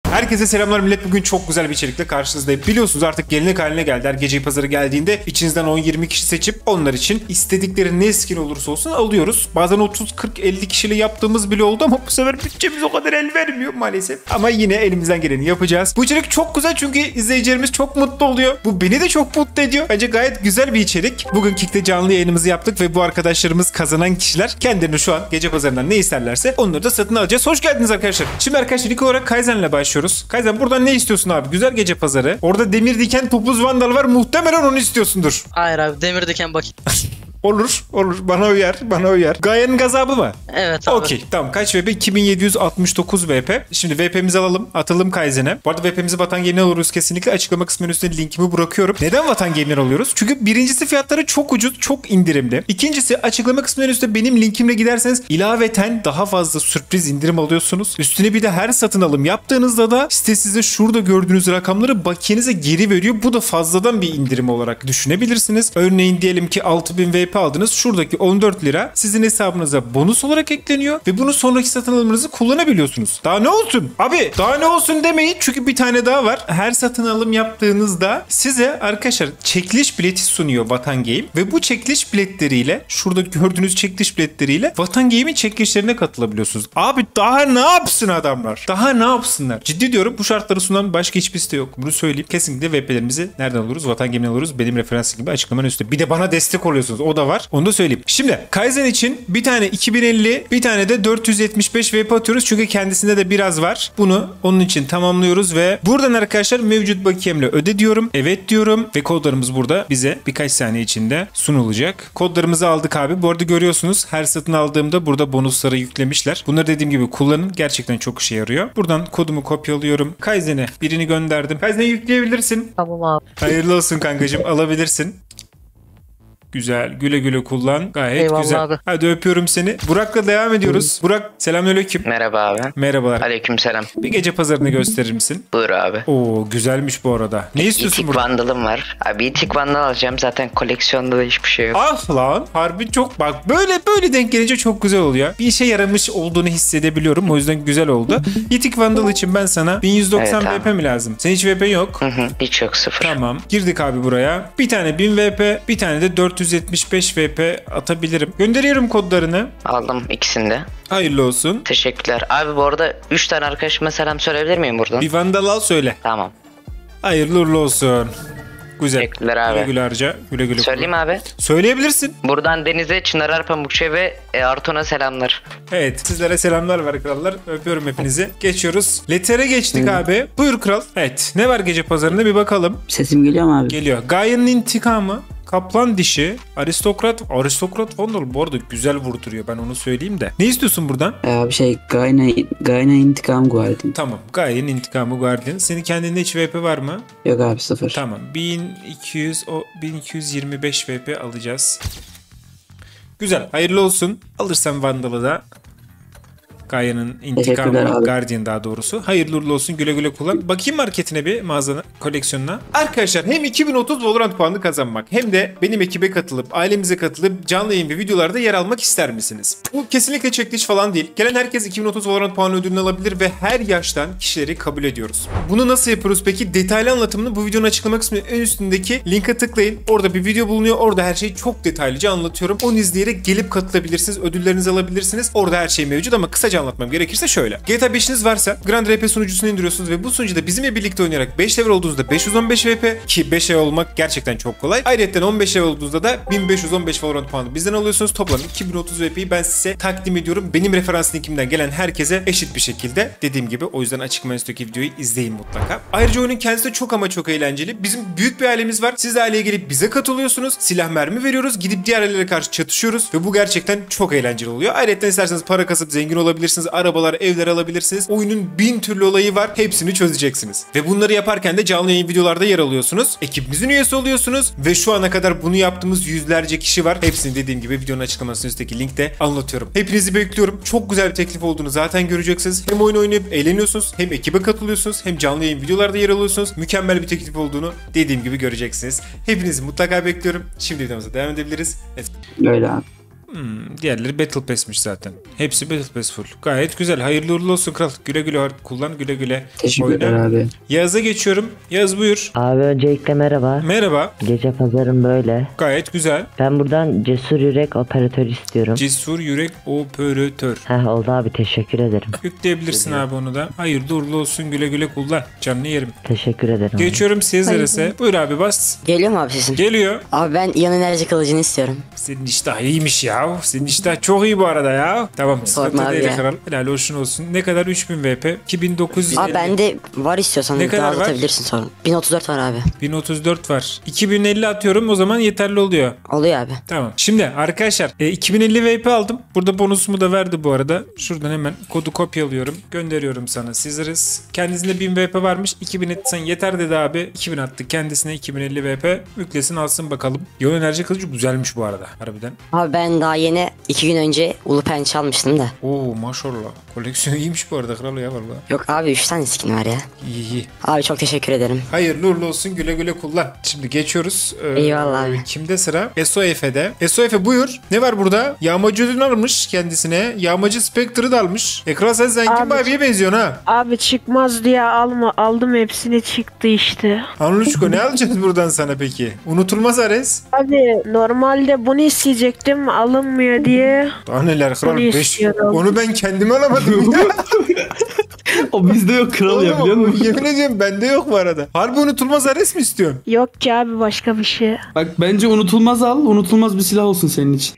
Herkese selamlar millet. Bugün çok güzel bir içerikle karşınızdayım. Biliyorsunuz artık gelenek haline geldi. Her gece pazarı geldiğinde içinizden 10-20 kişi seçip onlar için istedikleri ne skin olursa olsun alıyoruz. Bazen 30-40-50 kişiyle yaptığımız bile oldu ama bu sefer bütçemiz o kadar el vermiyor maalesef. Ama yine elimizden geleni yapacağız. Bu içerik çok güzel çünkü izleyicilerimiz çok mutlu oluyor. Bu beni de çok mutlu ediyor. Bence gayet güzel bir içerik. Bugün Kick'te canlı yayınımızı yaptık ve bu arkadaşlarımız kazanan kişiler kendilerini şu an gece pazarından ne isterlerse onları da satın alacağız. Hoş geldiniz arkadaşlar. Şimdi arkadaşlar ilk olarak Kaizen'le başlıyoruz. Kaizen buradan ne istiyorsun abi? Güzel gece pazarı. Orada demir diken topuz vandal var. Muhtemelen onu istiyorsundur. Hayır abi, demir diken bakayım. Olur. Bana uyar. Gaye'nin gazabı mı? Evet abi. Okey, tamam. Kaç VP? 2769 VP. Şimdi VP'mizi alalım. Atalım Kaizen'e. Bu arada VP'mizi Vatan Game'den alıyoruz kesinlikle. Açıklama kısmının üstüne linkimi bırakıyorum. Neden Vatan Game'den alıyoruz? Çünkü birincisi fiyatları çok ucuz, çok indirimli. İkincisi açıklama kısmının üstüne benim linkimle giderseniz ilaveten daha fazla sürpriz indirim alıyorsunuz. Üstüne bir de her satın alım yaptığınızda da site size şurada gördüğünüz rakamları bakiyenize geri veriyor. Bu da fazladan bir indirim olarak düşünebilirsiniz. Örneğin diyelim ki 6000 VP aldınız. Şuradaki 14 lira sizin hesabınıza bonus olarak ekleniyor ve bunu sonraki satın alımınızı kullanabiliyorsunuz. Daha ne olsun? Abi daha ne olsun demeyin çünkü bir tane daha var. Her satın alım yaptığınızda size arkadaşlar çekiliş bileti sunuyor Vatan Game ve bu çekiliş biletleriyle şurada gördüğünüz çekiliş biletleriyle Vatan Game'in çekilişlerine katılabiliyorsunuz. Abi daha ne yapsın adamlar? Daha ne yapsınlar? Ciddi diyorum, bu şartları sunan başka hiçbir site yok. Bunu söyleyeyim. Kesinlikle VP'lerimizi nereden alırız? Vatan Game'den alırız. Benim referans gibi açıklamanın üstünde. Bir de bana destek oluyorsunuz. O da var. Onu da söyleyeyim. Şimdi Kaizen için bir tane 2050, bir tane de 475 VP atıyoruz. Çünkü kendisinde de biraz var. Bunu onun için tamamlıyoruz ve buradan arkadaşlar mevcut bakiyemle öde diyorum. Evet diyorum ve kodlarımız burada bize birkaç saniye içinde sunulacak. Kodlarımızı aldık abi. Bu arada görüyorsunuz her satın aldığımda burada bonusları yüklemişler. Bunları dediğim gibi kullanın. Gerçekten çok işe yarıyor. Buradan kodumu kopyalıyorum. Kaizen'e birini gönderdim. Kaizen'e yükleyebilirsin. Tamam abi. Hayırlı olsun kankacığım. Alabilirsin. Güzel. Güle güle kullan. Gayet eyvallah güzel. Abi. Hadi öpüyorum seni. Burak'la devam ediyoruz. Burak selamünaleyküm. Merhaba abi. Merhabalar. Aleykümselam. Bir gece pazarını gösterir misin? Buyur abi. Oo güzelmiş bu arada. Ne istiyorsun İtik burada? vandalım var. Abi itik vandal alacağım. Zaten koleksiyonda da hiçbir şey yok. Ah lan. Harbi çok bak böyle denk gelince çok güzel oluyor. Bir işe yaramış olduğunu hissedebiliyorum. O yüzden güzel oldu. Yitik Vandal için ben sana 1190 Evet, VP mi lazım? Senin hiç VP yok. Hiç yok, sıfır. Tamam. Girdik abi buraya. Bir tane 1000 VP, bir tane de 475 VP atabilirim. Gönderiyorum kodlarını. Aldım ikisini de. Hayırlı olsun. Teşekkürler. Abi bu arada 3 tane arkadaşıma selam söyleyebilir miyim buradan? Bir Vandal al söyle. Tamam. Hayırlı uğurlu olsun. Güzel. Teşekkürler abi. Güle güle harca. Güle güle. Söyleyeyim abi. Söyleyebilirsin. Buradan Deniz'e, Çınar Pamukçu'ya ve Arton'a selamlar. Evet. Sizlere selamlar var krallar. Öpüyorum hepinizi. Geçiyoruz. Letter'e geçtik abi. Buyur kral. Evet. Ne var gece pazarında bir bakalım. Sesim geliyor mu abi? Geliyor. Gaye'nin intikamı. Kaplan dişi, aristokrat Vandal bu arada güzel vurduruyor, ben onu söyleyeyim de. Ne istiyorsun buradan? Gaina intikam guardian. Tamam, Gaye'nin intikamı Guardian. Senin kendinde hiç VP var mı? Yok abi, sıfır. Tamam, 1225 VP alacağız. Güzel, hayırlı olsun. Alırsan Vandal'ı da. Gaye'nin intikamı Guardian daha doğrusu. Hayırlı uğurlu olsun, güle güle kullan. Bakayım marketine bir, mağazana, koleksiyonuna. Arkadaşlar hem 2030 Valorant puanı kazanmak hem de benim ekibe katılıp, ailemize katılıp canlı yayın ve videolarda yer almak ister misiniz? Bu kesinlikle çekiliş falan değil. Gelen herkes 2030 Valorant puanı ödülünü alabilir ve her yaştan kişileri kabul ediyoruz. Bunu nasıl yapıyoruz peki? Detaylı anlatımını bu videonun açıklama kısmının en üstündeki linke tıklayın. Orada bir video bulunuyor. Orada her şeyi çok detaylıca anlatıyorum. Onu izleyerek gelip katılabilirsiniz. Ödüllerinizi alabilirsiniz. Orada her şey mevcut ama kısaca anlatmam gerekirse şöyle. GTA 5'iniz varsa Grand RP sunucusunu indiriyorsunuz ve bu sunucuda bizimle birlikte oynayarak 5 level olduğunuzda 515 VP ki 5 level olmak gerçekten çok kolay. Ayrıca 15 level olduğunuzda da 1515 Valorant puanı bizden alıyorsunuz. Toplam 2030 VP'yi ben size takdim ediyorum. Benim referans linkimden gelen herkese eşit bir şekilde, dediğim gibi, o yüzden açıklama üstteki videoyu izleyin mutlaka. Ayrıca oyunun kendisi de çok ama çok eğlenceli. Bizim büyük bir ailemiz var. Siz de aileye gelip bize katılıyorsunuz. Silah mermi veriyoruz. Gidip diğer ailelere karşı çatışıyoruz ve bu gerçekten çok eğlenceli oluyor. Ayrıca isterseniz para kasıp zengin olabilirsiniz. Arabalar, evler alabilirsiniz. Oyunun 1000 türlü olayı var. Hepsini çözeceksiniz. Ve bunları yaparken de canlı yayın videolarda yer alıyorsunuz. Ekibimizin üyesi oluyorsunuz. Ve şu ana kadar bunu yaptığımız yüzlerce kişi var. Hepsini dediğim gibi videonun açıklamasının üstteki linkte anlatıyorum. Hepinizi bekliyorum. Çok güzel bir teklif olduğunu zaten göreceksiniz. Hem oyun oynayıp eğleniyorsunuz, hem ekibe katılıyorsunuz, hem canlı yayın videolarda yer alıyorsunuz. Mükemmel bir teklif olduğunu dediğim gibi göreceksiniz. Hepinizi mutlaka bekliyorum. Şimdi videomuza devam edebiliriz. Evet. Öyle abi. Diğerleri Battle Pass'miş zaten. Hepsi Battle Pass full. Gayet güzel. Hayırlı uğurlu olsun kral. Güle güle kullan, güle güle Teşekkürler oyna. abi. Yağız'a geçiyorum. Yağız buyur. Abi öncelikle merhaba. Merhaba. Gece pazarım böyle. Gayet güzel. Ben buradan cesur yürek operatör istiyorum. Cesur yürek operatör. Oldu abi, teşekkür ederim. Yükleyebilirsin abi onu da. Hayırlı uğurlu olsun, güle güle kullan. Canını yerim. Teşekkür ederim. Geçiyorum Sezer'e. Buyur abi bas. Geliyor mu abi sesin? Geliyor. Abi ben yan enerji kılıcını istiyorum. Senin iştah iyiymiş ya. Senin iştah çok iyi bu arada ya. Tamam. Sorma Sıkıntı abi değil ya. kral. Helal hoşun olsun. Ne kadar 3000 VP? 2950. Abi bende var, istiyorsan Ne kadar var? dağıtabilirsin sonra. 1034 var abi. 1034 var. 2050 atıyorum, o zaman yeterli oluyor. Oluyor abi. Tamam. Şimdi arkadaşlar 2050 VP aldım. Burada bonusumu da verdi bu arada. Şuradan hemen kodu kopyalıyorum. Gönderiyorum sana. Sizleriz. Kendisinde 1000 VP varmış. 2000 etsen yeter dedi abi. 2000 attı kendisine, 2050 VP. Yüklesin alsın bakalım. Yoğun enerji kılıcı güzelmiş bu arada. Harbiden. Abi ben daha yeni 2 gün önce Ulu Pençe almıştım da. Oo maşallah. Koleksiyon iyiymiş bu arada kral ya vallahi. Yok abi 3 tane skin var ya. İyi iyi. Abi çok teşekkür ederim. Hayırlı uğurlu olsun, güle güle kullan. Şimdi geçiyoruz. Eyvallah abi. Kimde sıra? SOF'de. SOF buyur. Ne var burada? Yağmacı ödül almış kendisine. Yağmacı Spectre'ı da almış. Ekran sen zengin Abi- bir abiye benziyorsun ha. Abi çıkmaz diye aldım, hepsini çıktı işte. Anluçko ne alacağız buradan sana peki? Unutulmaz Ares. Abi normalde bunu isteyecektim, alınmıyor diye. Daha neler kral? Onu istiyorum. Onu ben kendime alamadım ya. O bizde yok kral ya, biliyor musun? Yemin ediyorum bende yok bu arada. Harbi unutulmaz Ares mi istiyorsun? Yok ki abi, başka bir şey. Bak bence unutulmaz al. Unutulmaz bir silah olsun senin için.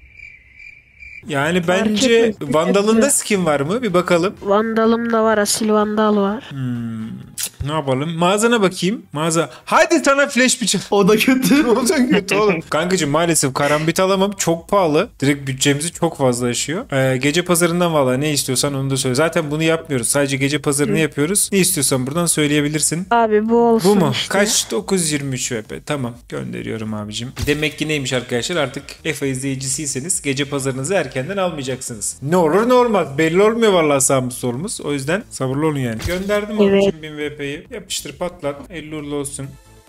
Yani bence etmez. Vandal'ında skin var mı? Bir bakalım. Vandalım da var, asil vandal var. Ne yapalım? Mağazana bakayım. Mağaza. Hadi sana flash bıçak. O da kötü. Olacak kötü oğlum. Kankacığım maalesef karambit alamam. Çok pahalı. Direkt bütçemizi çok fazla aşıyor. Gece pazarından valla ne istiyorsan onu da söyle. Zaten bunu yapmıyoruz. Sadece gece pazarını yapıyoruz. Ne istiyorsan buradan söyleyebilirsin. Abi bu olsun Bu mu? işte. Kaç? 923 VP. Tamam. Gönderiyorum abicim. Demek ki neymiş arkadaşlar? Artık EFA izleyicisiyseniz gece pazarınızı erkenden almayacaksınız. Ne olur ne olmaz. Belli olmuyor vallahi sağımız solumuz. O yüzden sabırlı olun yani. Gönderdim Evet. abicim 1000 VP'yi. Yapıştır patlat. 50 uğurlu olsun.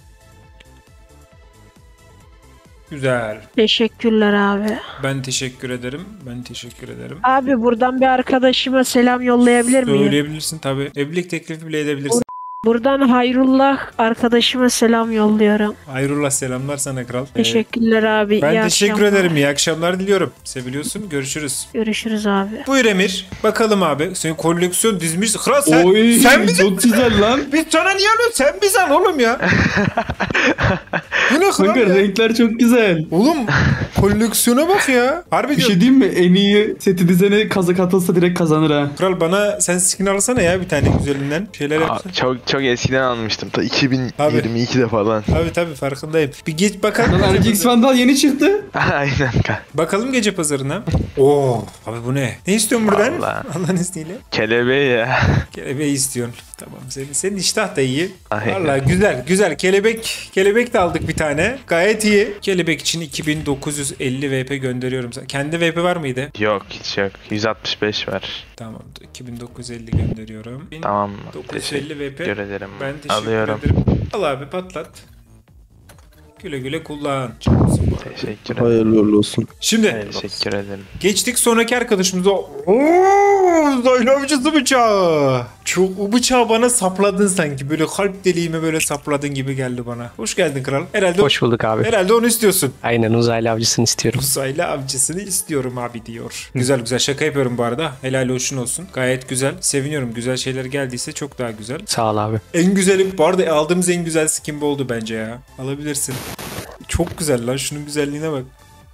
Güzel. Teşekkürler abi. Ben teşekkür ederim. Ben teşekkür ederim. Abi buradan bir arkadaşıma selam yollayabilir miyim? Söyleyebilirsin tabii. Evlilik teklifi bile edebilirsin. Buradan Hayrullah arkadaşıma selam yolluyorum. Hayrullah selamlar sana kral. Teşekkürler abi. Ben iyi teşekkür akşamlar. ederim. İyi akşamlar diliyorum. Seviliyorsun. Görüşürüz. Görüşürüz abi. Buyur Emir. Bakalım abi. Senin koleksiyon dizmiş. Kral sen, Oy, sen bizi... çok güzel lan. Biz sana niye alıyorsun? Sen bizi al oğlum ya. Bu ne kral Kanka ya? renkler çok güzel. Oğlum koleksiyona bak ya. Harbi Bir diyorum. şey diyeyim mi? En iyi seti dizene kazak atılsa direkt kazanır ha. Kral bana sen skin alsana ya bir tane güzelinden. Şeyler yapsana. Çok eskiden almıştım. Ta 2022'de falan. Tabii farkındayım. Bir geç bakalım. Lan RGX Vandal yeni çıktı. Aynen. Bakalım gece pazarına. Oo, abi bu ne? Ne istiyorsun buradan? Vallahi. Allah'ın izniyle. Kelebeği ya. Kelebeği istiyorsun. Tamam senin iştah da iyi. Aynen. Vallahi güzel. Kelebek de aldık bir tane. Gayet iyi. Kelebek için 2950 VP gönderiyorum sana. Kendi VP var mıydı? Yok hiç yok. 165 var. Tamam. 2950 gönderiyorum. Tamam. 950 VP. Teşekkür ederim. Ben teşekkür Alıyorum. ederim. Al abi patlat. Güle güle kullan. Canımsın bu arada. Teşekkür ederim. Hayırlı uğurlu olsun. Şimdi Teşekkür ederim. geçtik sonraki arkadaşımıza. Ooo Zayla avcısı bıçağı. Çok o bıçağı bana sapladın sanki. Böyle kalp deliğime böyle sapladın gibi geldi bana. Hoş geldin kral. Herhalde Hoş bulduk abi. Herhalde onu istiyorsun. Aynen, uzaylı avcısını istiyorum. Uzaylı avcısını istiyorum abi diyor. Güzel şaka yapıyorum bu arada. Helal hoşun olsun. Gayet güzel. Seviniyorum. Güzel şeyler geldiyse çok daha güzel. Sağ ol abi. En güzeli bu arada aldığımız en güzel skin bu oldu bence ya. Alabilirsin. Çok güzel lan. Şunun güzelliğine bak.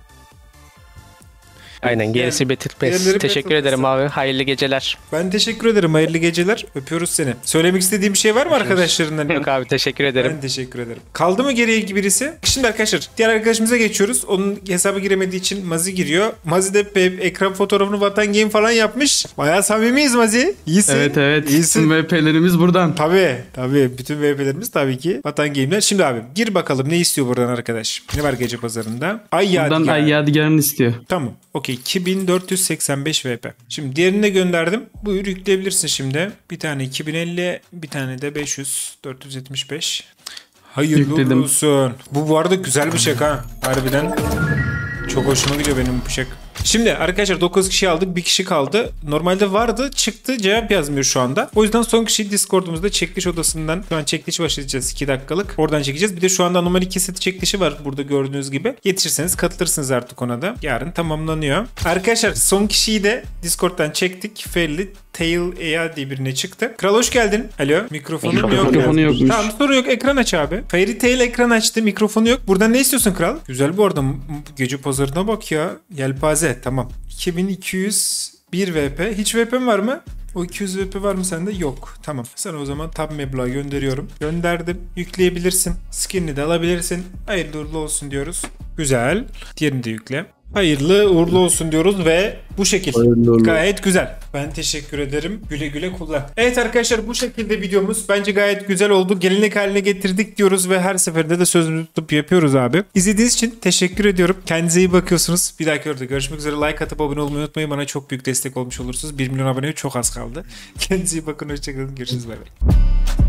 Aynen, gerisi Battle diğerleri Pass. Teşekkür Battle ederim Pass. abi. Hayırlı geceler. Ben teşekkür ederim. Hayırlı geceler. Öpüyoruz seni. Söylemek istediğim bir şey var mı arkadaşlarından? Yok abi, teşekkür ederim. Ben teşekkür ederim. Kaldı mı geriye birisi? Şimdi arkadaşlar diğer arkadaşımıza geçiyoruz. Onun hesabı giremediği için Mazi giriyor. Mazi de ekran fotoğrafını Vatan Game falan yapmış. Bayağı samimiyiz Mazi. İyisin. Evet. İyisin. Tüm VP'lerimiz buradan. Tabii. Bütün VP'lerimiz tabii ki Vatan Game'ler. Şimdi abi gir bakalım ne istiyor buradan arkadaş? Ne var gece pazarında? Ay Buradan yadigar. ay yadigarını istiyor. Tamam. Okey. 2485 VP. Şimdi diğerini de gönderdim. Buyur yükleyebilirsin şimdi. Bir tane 2050, bir tane de 500, 475. Hayırlı Yükledim. olsun. Bu arada güzel bir bıçak ha. Harbiden. Çok hoşuma gidiyor benim bu bıçak. Şimdi arkadaşlar 9 kişi aldık. Bir kişi kaldı. Normalde vardı. Çıktı. Cevap yazmıyor şu anda. O yüzden son kişiyi Discord'umuzda çekiliş odasından şu an çekiliş başlayacağız. 2 dakikalık. Oradan çekeceğiz. Bir de şu anda anomali keseti çekilişi var. Burada gördüğünüz gibi. Yetişirseniz katılırsınız artık ona da. Yarın tamamlanıyor. Arkadaşlar son kişiyi de Discord'dan çektik. Fairly Tail Ea diye birine çıktı. Kral hoş geldin. Alo. Mikrofonun yok. Mikrofonu yokmuş. Tamam sorun yok. Ekran aç abi. Fairy Tail ekran açtı. Mikrofonu yok. Buradan ne istiyorsun kral? Güzel bu arada. Gece pazarına bak ya. Yelpaze. Tamam. 2201 VP. Hiç VP'm var mı? O 200 VP var mı sende? Yok. Tamam. Sana o zaman tab meblağı gönderiyorum. Gönderdim. Yükleyebilirsin. Skinini de alabilirsin. Hayırlı uğurlu olsun diyoruz. Güzel. Diğerini de yükle. Hayırlı uğurlu olsun diyoruz ve bu şekilde. Gayet güzel. Ben teşekkür ederim. Güle güle kullan. Evet arkadaşlar bu şekilde videomuz bence gayet güzel oldu. Gelenek haline getirdik diyoruz ve her seferinde de sözümüzü tutup yapıyoruz abi. İzlediğiniz için teşekkür ediyorum. Kendinize iyi bakıyorsunuz. Bir dahaki videoda görüşmek üzere. Like atıp abone olmayı unutmayın. Bana çok büyük destek olmuş olursunuz. 1 milyon aboneye çok az kaldı. Kendinize iyi bakın. Hoşçakalın. Görüşürüz. Bay bay.